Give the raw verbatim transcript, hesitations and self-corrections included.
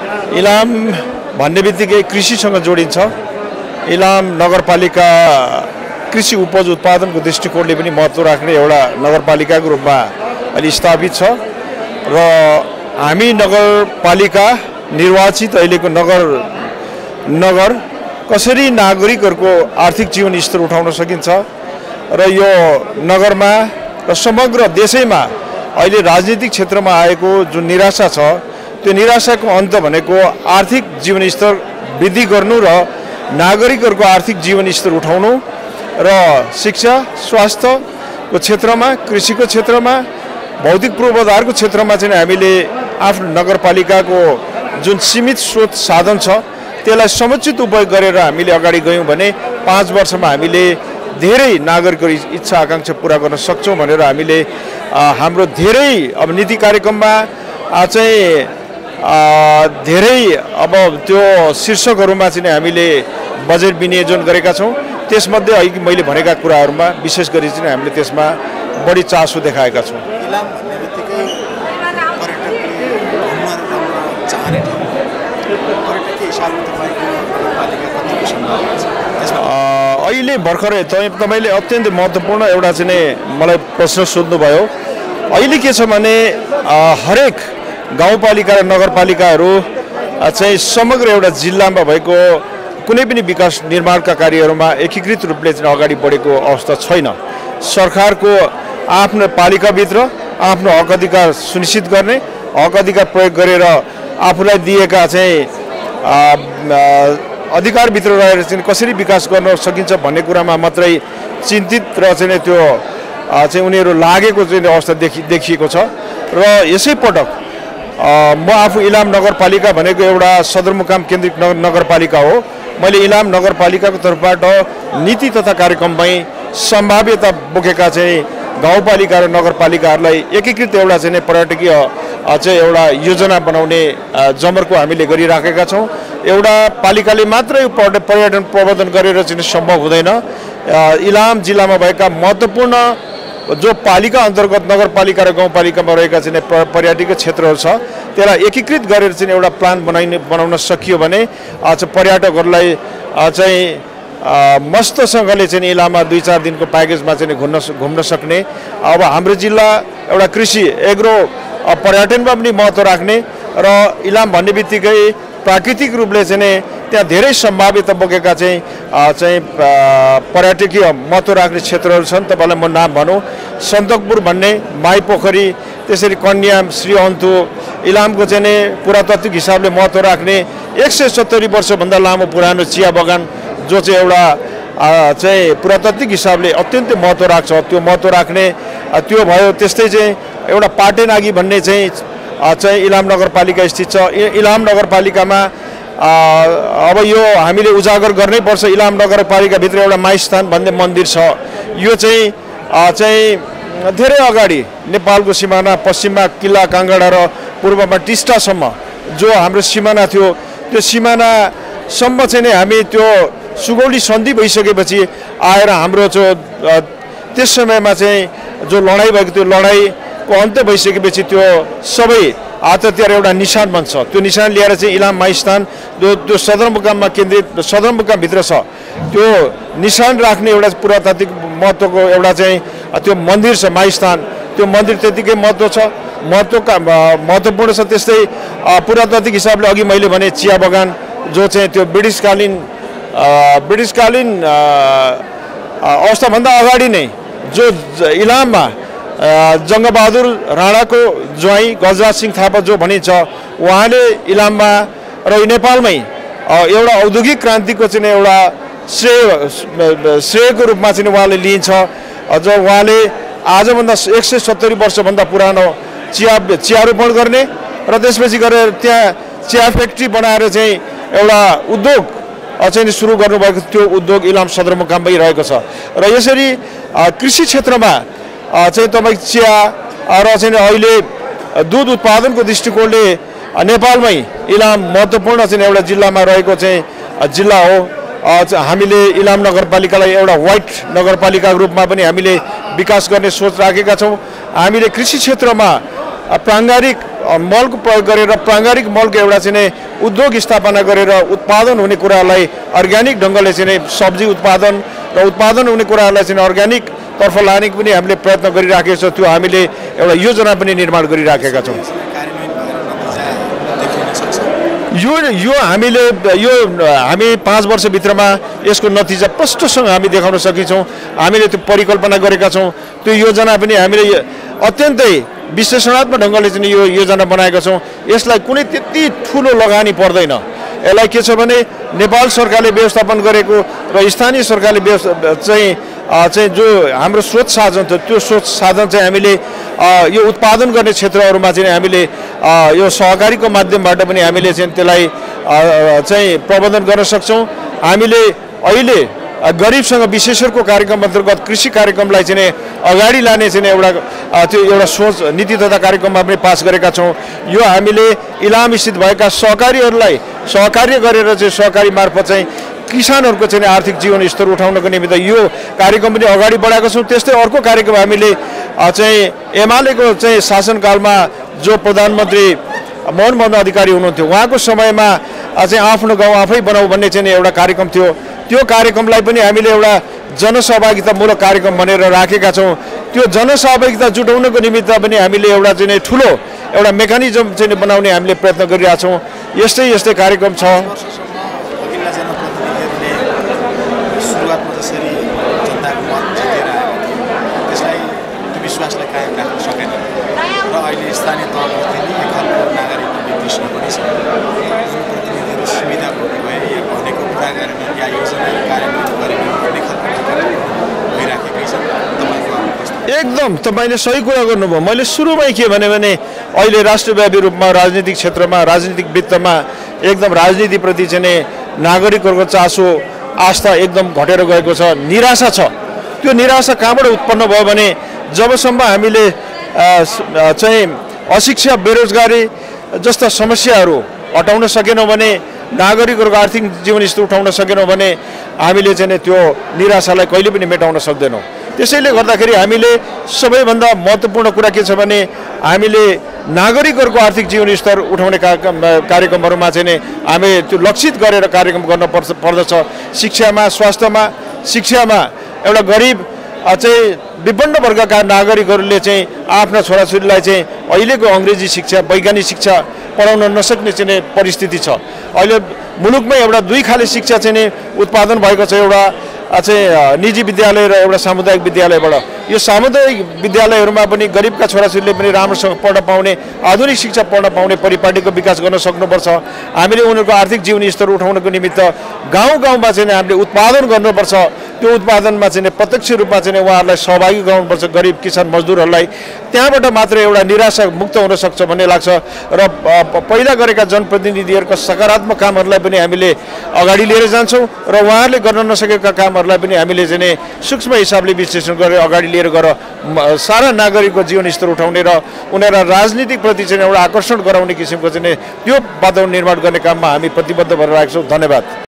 इलाम भन्ने बित्तिकै कृषिसँग जोडिन्छ। इलाम नगरपालिका कृषि उपज उत्पादनको दृष्टिकोणले पनि महत्त्व राख्ने एउटा नगरपालिकाको रूपमा अहिले स्थापित छ र हामी नगरपालिका निर्वाचित अहिलेको नगर नगर कसरी नागरिकहरूको आर्थिक जीवन स्तर उठाउन सकिन्छ र यो नगरमा र समग्र देशैमा अहिले राजनीतिक क्षेत्रमा आएको जुन निराशा छ त्यो निराशाको अन्त भनेको आर्थिक जीवन स्तर वृद्धि गर्नु र नागरिकहरूको आर्थिक जीवन स्तर उठाउनु र शिक्षा स्वास्थ्यको क्षेत्रमा कृषिको क्षेत्रमा भौतिक पूर्वाधारको क्षेत्रमा चाहिँ हामीले आफ्नो नगरपालिकाको जुन सीमित स्रोत साधन छ त्यसलाई समुचित उपयोग गरेर हामीले अगाडि गयौँ भने पाँच वर्षमा हामीले धेरै नागरिकको इच्छा आकांक्षा पूरा गर्न सक्छौँ भनेर हामीले हाम्रो धेरै अब नीति कार्यक्रममा चाहिँ धेरै अब त्यो शीर्षकहरूमा चाहिँ हामीले बजेट विनियोजन गरेका छौँ। त्यसमध्ये अहिले मैले भनेका कुराहरूमा विशेष गरी चाहिँ हामीले त्यसमा बढी चासो देखाएका छौँ। अहिले भर्खरै तपाईँले अत्यन्त महत्त्वपूर्ण एउटा चाहिँ मलाई प्रश्न सोध्नुभयो। अहिले के छ भने हरेक गाउँपालिका र नगरपालिकाहरू चाहिँ समग्र एउटा जिल्लामा भएको कुनै पनि विकास निर्माणका कार्यहरूमा एकीकृत रूपले चाहिँ अगाडि बढेको अवस्था छैन। सरकारको आफ्नो पालिकाभित्र आफ्नो हक अधिकार सुनिश्चित गर्ने हक अधिकार प्रयोग गरेर आफूलाई दिएका चाहिँ अधिकारभित्र रहेर चाहिँ कसरी विकास गर्न सकिन्छ भन्ने कुरामा मात्रै चिन्तित र चाहिँ त्यो चाहिँ उनीहरू लागेको चाहिँ अवस्था देखि देखिएको छ र यसै पटक म आफू इलाम नगरपालिका भनेको एउटा सदरमुकाम केन्द्रित नगरपालिका हो। मैले इलाम नगरपालिकाको तर्फबाट नीति तथा कार्यक्रममै सम्भाव्यता बोकेका चाहिँ गाउँपालिका र नगरपालिकाहरूलाई एकीकृत एउटा चाहिँ पर्यटकीय चाहिँ एउटा योजना बनाउने जमर्को हामीले गरिराखेका छौँ। एउटा पालिकाले मात्रै पर्यटन प्रवर्धन गरेर चाहिँ सम्भव हुँदैन। इलाम जिल्लामा भएका महत्त्वपूर्ण जो पालिका अन्तर्गत नगरपालिका र गाउँपालिकामा रहेका चाहिँ पर्यटकीय क्षेत्रहरू छ त्यसलाई एकीकृत गरेर चाहिँ एउटा प्लान बनाइने बनाउन सकियो भने चाहिँ पर्यटकहरूलाई चाहिँ मस्तसँगले चाहिँ इलाममा दुई चार दिनको प्याकेजमा चाहिँ घुम्न घुम्न सक्ने। अब हाम्रो जिल्ला एउटा कृषि एग्रो पर्यटनमा पनि महत्त्व राख्ने र इलाम भन्ने बित्तिकै प्राकृतिक रूपले चाहिँ त्यहाँ धेरै सम्भाव्यता बोकेका चाहिँ चाहिँ पर्यटकीय महत्त्व राख्ने क्षेत्रहरू छन्। तपाईँलाई म नाम भनौँ, सन्तकपुर भन्ने, माई पोखरी, त्यसरी कन्याम, श्रीअन्तु, इलामको चाहिँ पुरातात्विक हिसाबले महत्त्व राख्ने एक सय सत्तरी वर्षभन्दा लामो पुरानो चिया बगान जो चाहिँ एउटा चाहिँ पुरातात्विक हिसाबले अत्यन्तै महत्त्व राख्छ त्यो महत्त्व राख्ने त्यो भयो। त्यस्तै चाहिँ एउटा पाटेनागी भन्ने चाहिँ चाहिँ इलाम नगरपालिका स्थित छ। इलाम नगरपालिकामा अब यो हामीले उजागर गर्नै पर्छ। इलाम नगरपालिकाभित्र एउटा माइस्थान भन्ने मन्दिर छ। यो चाहिँ चाहिँ धेरै अगाडि नेपालको सिमाना पश्चिममा किल्ला काङ्गडा र पूर्वमा टिस्टासम्म जो हाम्रो सिमाना थियो त्यो सिमानासम्म चाहिँ नै हामी त्यो सुगौली सन्धि भइसकेपछि आएर हाम्रो जो त्यस समयमा चाहिँ जो लडाइँ भएको त्यो लडाइँको अन्त्य भइसकेपछि त्यो सबै हात हतियार एउटा निशान बन्छ। त्यो निशान लिएर चाहिँ इलाम माइस्थान जो त्यो सदरमुकाममा केन्द्रित सदरमुकामभित्र छ त्यो निशान राख्ने एउटा पुरातात्विक महत्त्वको एउटा चाहिँ त्यो मन्दिर छ माइस्थान। त्यो मन्दिर त्यतिकै महत्त्व छ महत्त्वका महत्त्वपूर्ण छ। त्यस्तै पुरातात्विक हिसाबले अघि मैले भने चिया बगान जो चाहिँ त्यो ब्रिटिसकालीन ब्रिटिसकालीन अवस्थाभन्दा अगाडि नै जो इलाममा जङ्गबहादुर राणाको ज्वाइँ गजराज सिंह थापा जो भनिन्छ उहाँले इलाममा र नेपालमै एउटा औद्योगिक क्रान्तिको चाहिँ एउटा श्रेय श्रेयको रूपमा चाहिँ उहाँले लिइन्छ। अझ उहाँले आजभन्दा एक सय सत्तरी वर्षभन्दा पुरानो चिया चियारोपण गर्ने र त्यसपछि गरेर त्यहाँ चिया फ्याक्ट्री बनाएर चाहिँ एउटा उद्योग चाहिँ सुरु गर्नुभएको त्यो उद्योग इलाम सदरमुकाममै रहेको छ। र यसरी कृषि क्षेत्रमा चाहिँ तपाईँ चिया र चाहिँ अहिले दुध उत्पादनको दृष्टिकोणले नेपालमै इलाम महत्त्वपूर्ण चाहिँ एउटा जिल्लामा रहेको चाहिँ जिल्ला हो। हामीले इलाम नगरपालिकालाई एउटा व्हाइट नगरपालिकाको रूपमा पनि हामीले विकास गर्ने सोच राखेका छौँ। हामीले कृषि क्षेत्रमा प्राङ्गारिक मलको प्रयोग गरेर प्राङ्गारिक मलको एउटा चाहिँ उद्योग स्थापना गरेर उत्पादन हुने कुरालाई अर्ग्यानिक ढङ्गले चाहिँ सब्जी उत्पादन र उत्पादन हुने कुराहरूलाई चाहिँ अर्ग्यानिक तर्फ लाने पनि हामीले प्रयत्न गरिराखेका छौँ। त्यो हामीले एउटा योजना पनि निर्माण गरिराखेका छौँ। यो यो हामीले यो हामी पाँच वर्षभित्रमा यसको नतिजा प्रष्टसँग हामी देखाउन सकिन्छौँ। हामीले त्यो परिकल्पना गरेका छौँ। त्यो योजना पनि हामीले अत्यन्तै विश्लेषणात्मक ढङ्गले चाहिँ यो योजना बनाएका छौँ। यसलाई कुनै त्यति ठुलो लगानी पर्दैन। यसलाई के छ भने नेपाल सरकारले व्यवस्थापन गरेको र स्थानीय सरकारले चाहिँ चाहिँ जो हाम्रो स्रोत साधन थियो त्यो स्रोत साधन चाहिँ हामीले यो उत्पादन गर्ने क्षेत्रहरूमा चाहिँ हामीले यो सहकारीको माध्यमबाट पनि हामीले चाहिँ त्यसलाई चाहिँ प्रबन्धन गर्न सक्छौँ। हामीले अहिले गरिबसँग विशेषज्ञको कार्यक्रम अन्तर्गत कृषि कार्यक्रमलाई चाहिँ अगाडि लाने चाहिँ एउटा त्यो एउटा सोच नीति तथा कार्यक्रममा पनि पास गरेका छौँ। यो हामीले इलाम स्थित भएका सहकारीहरूलाई सहकार्य गरेर चाहिँ सहकारी मार्फत चाहिँ किसानहरूको चाहिँ आर्थिक जीवन स्तर उठाउनको निमित्त यो कार्यक्रम पनि अगाडि बढाएका छौँ। त्यस्तै अर्को कार्यक्रम हामीले चाहिँ एमालेको चाहिँ शासनकालमा जो प्रधानमन्त्री मोहन अधिकारी हुनुहुन्थ्यो उहाँको समयमा चाहिँ आफ्नो गाउँ आफै बनाऊ भन्ने चाहिँ एउटा कार्यक्रम थियो। त्यो कार्यक्रमलाई पनि हामीले एउटा जनसहभागितामूलक कार्यक्रम भनेर राखेका छौँ। त्यो जनसहभागिता जुटाउनको निमित्त पनि हामीले एउटा चाहिँ ठुलो एउटा मेकानिजम चाहिँ बनाउने हामीले प्रयत्न गरिरहेका छौँ। यस्तै यस्तै कार्यक्रम छ। एकदम तपाईँले सही कुरा गर्नुभयो। मैले सुरुमै के भने भने अहिले राष्ट्रव्यापी रूपमा राजनीतिक क्षेत्रमा राजनीतिक वित्तमा एकदम राजनीतिप्रति चाहिँ नागरिकहरूको चासो आस्था एकदम घटेर गएको छ, निराशा छ। त्यो निराशा कहाँबाट उत्पन्न भयो भने जबसम्म हामीले चाहिँ अशिक्षा बेरोजगारी जस्ता समस्याहरू हटाउन सकेनौँ भने नागरिकहरूको आर्थिक जीवन स्तर उठाउन सकेनौँ भने हामीले चाहिँ त्यो निराशालाई कहिले पनि मेटाउन सक्दैनौँ। त्यसैले गर्दाखेरि हामीले सबैभन्दा महत्त्वपूर्ण कुरा के छ भने हामीले नागरिकहरूको आर्थिक जीवन स्तर उठाउने कार्यक्रम कार्यक्रमहरूमा चाहिँ हामी त्यो लक्षित गरेर कार्यक्रम गर्न पर्छ पर्दछ। शिक्षामा, स्वास्थ्यमा, शिक्षामा एउटा गरिब चाहिँ विभिन्न वर्गका नागरिकहरूले चाहिँ आफ्ना छोराछोरीलाई चाहिँ अहिलेको अङ्ग्रेजी शिक्षा वैज्ञानिक शिक्षा पढाउन नसक्ने चाहिँ परिस्थिति छ। अहिले मुलुकमै एउटा दुई खाले शिक्षा चाहिँ उत्पादन भएको छ, एउटा चाहिँ निजी विद्यालय र एउटा सामुदायिक विद्यालयबाट। यो सामुदायिक विद्यालयहरूमा पनि गरिबका छोराछोरीले पनि राम्रोसँग पढ्न पाउने आधुनिक शिक्षा पढ्न पाउने परिपाटीको विकास गर्न सक्नुपर्छ। हामीले उनीहरूको आर्थिक जीवन स्तर उठाउनको निमित्त गाउँ गाउँमा चाहिँ हामीले उत्पादन गर्नुपर्छ। त्यो उत्पादनमा चाहिँ प्रत्यक्ष रूपमा चाहिँ उहाँहरूलाई सहभागी गराउनुपर्छ, गरिब किसान मजदुरहरूलाई। त्यहाँबाट मात्र एउटा निराशा मुक्त हुन सक्छ भन्ने लाग्छ। र पहिला गरेका जनप्रतिनिधिहरूका सकारात्मक कामहरूलाई पनि हामीले अगाडि लिएर जान्छौँ र उहाँहरूले गर्न नसकेका कामहरूलाई पनि हामीले चाहिँ सूक्ष्म हिसाबले विश्लेषण गरेर अगाडि लिएर गएर सारा नागरिकको जीवन स्तर उठाउने र उनीहरूलाई राजनीतिप्रति चाहिँ एउटा आकर्षण गराउने किसिमको चाहिँ त्यो वातावरण निर्माण गर्ने काममा हामी प्रतिबद्ध भएर राखेका छौँ। धन्यवाद।